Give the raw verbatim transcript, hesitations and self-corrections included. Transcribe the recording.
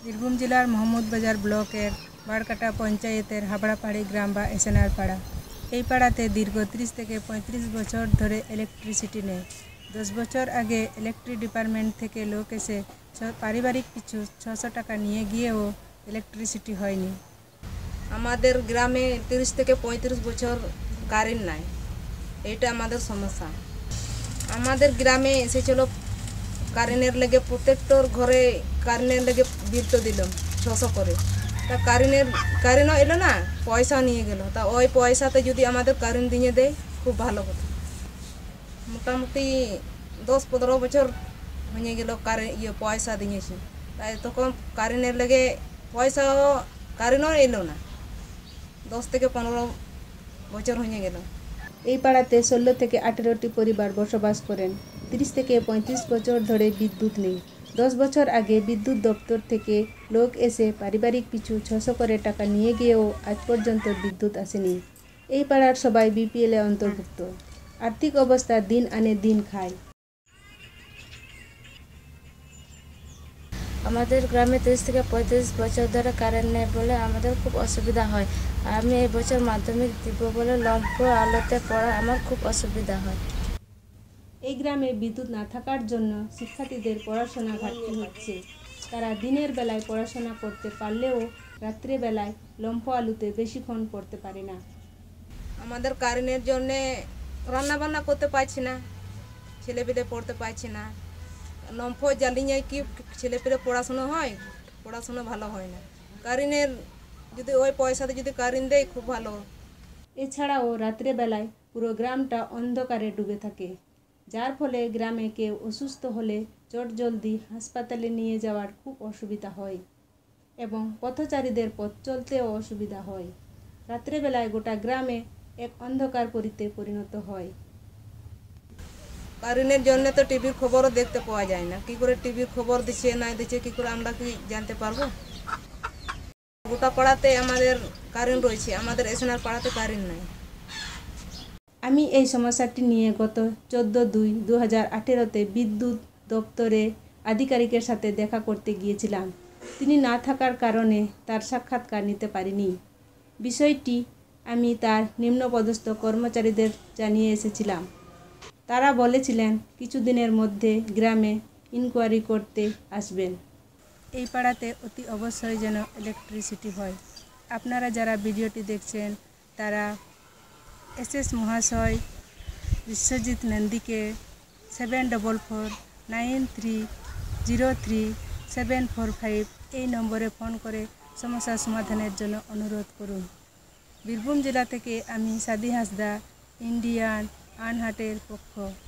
বীরভূম জেলার মোহাম্মদবাজার ব্লকের বারকাটা পঞ্চায়েতের হাবড়াপাড়ি গ্রাম বা এসেনার পাড়া। এই পাড়াতে দীর্ঘ ত্রিশ থেকে পঁয়ত্রিশ বছর ধরে ইলেকট্রিসিটি নেই। দশ বছর আগে ইলেকট্রিক ডিপার্টমেন্ট থেকে লোক এসে পারিবারিক পিছু ছশো টাকা নিয়ে গিয়েও ইলেকট্রিসিটি হয়নি। আমাদের গ্রামে তিরিশ থেকে পঁয়ত্রিশ বছর কারেন্ট নাই, এটা আমাদের সমস্যা। আমাদের গ্রামে এসেছিল কারেন্টের লেগে প্রত্যেকটার ঘরে কারেন্টের লেগে বিল তো দিলাম ছশো করে। তা কারেন্টের কারেন্টও এলো না, পয়সা নিয়ে গেল। তা ওই পয়সাতে যদি আমাদের কারেন্ট দিয়ে দেয় খুব ভালো হতো। মোটামুটি দশ পনেরো বছর হয়ে গেল কারেন্ট ইয়ে পয়সা দিয়েছি, তাই তখন কারেন্টের লেগে পয়সাও কারেন্টও এলো না, দশ থেকে পনেরো বছর হয়ে গেল। এই পাড়াতে ষোলো থেকে আঠেরোটি পরিবার বসবাস করেন। তিরিশ থেকে পঁয়ত্রিশ বছর ধরে বিদ্যুৎ নেই। দশ বছর আগে বিদ্যুৎ দপ্তর থেকে লোক এসে পারিবারিক পিছু ছশো করে টাকা নিয়ে গিয়েও আজ পর্যন্ত বিদ্যুৎ আসেনি। এই পাড়ার সবাই বিপিএলে অন্তর্ভুক্ত। আর্থিক অবস্থা দিন আনে দিন খায়। আমাদের গ্রামে তিরিশ থেকে পঁয়ত্রিশ বছর ধরে কারেন্ট নেই বলে আমাদের খুব অসুবিধা হয়। আমি এই বছর মাধ্যমিক দিব বলে লম্প আলোতে পড়া আমার খুব অসুবিধা হয়। এই গ্রামে বিদ্যুৎ না থাকার জন্য শিক্ষার্থীদের পড়াশোনা ঘাটতি হচ্ছে। তারা দিনের বেলায় পড়াশোনা করতে পারলেও রাত্রেবেলায় লম্ফ আলুতে বেশিক্ষণ পড়তে পারে না। আমাদের কারেন্টের জন্যে রান্না বান্না করতে পারছি না, ছেলেপেলে পড়তে পারছি না। লম্ফ জ্বালিয়ে কি ছেলেপেলে পড়াশুনো হয়? পড়াশুনো ভালো হয় না। কারেন্টের যদি ওই পয়সাতে যদি কারেন্ট দেয় খুব ভালো। এছাড়াও রাত্রেবেলায় পুরো গ্রামটা অন্ধকারে ডুবে থাকে, যার ফলে গ্রামে কেউ অসুস্থ হলে চটজলদি হাসপাতালে নিয়ে যাওয়ার খুব অসুবিধা হয় এবং পথচারীদের পথ চলতেও অসুবিধা হয়। রাত্রেবেলায় গোটা গ্রামে এক অন্ধকার পরিতে পরিণত হয়। কারেন্টের জন্য তো টিভির খবরও দেখতে পাওয়া যায় না। কি করে টিভির খবর দিচ্ছে না দিচ্ছে কি করে আমরা কি জানতে পারবো? গোটা পাড়াতে আমাদের কারেন্ট রয়েছে, আমাদের এসেনার পাড়াতে কারেন্ট নাই। আমি এই সমস্যাটি নিয়ে গত চোদ্দো দুই দু হাজার আঠেরোতে বিদ্যুৎ দপ্তরে আধিকারিকের সাথে দেখা করতে গিয়েছিলাম। তিনি না থাকার কারণে তার সাক্ষাৎকার নিতে পারিনি। বিষয়টি আমি তার নিম্নপদস্থ কর্মচারীদের জানিয়ে এসেছিলাম। তারা বলেছিলেন কিছুদিনের মধ্যে গ্রামে ইনকোয়ারি করতে আসবেন। এই পাড়াতে অতি অবশ্যই যেন ইলেকট্রিসিটি হয়। আপনারা যারা ভিডিওটি দেখছেন তারা এস এস মহাশয় বিশ্বজিৎ নন্দীকে seven double four nine three zero three seven four five এই নম্বরে ফোন করে সমস্যা সমাধানের জন্য অনুরোধ করুন। বীরভূম জেলা থেকে আমি সাদি হাঁসদা, ইন্ডিয়ান আনহাটের পক্ষ।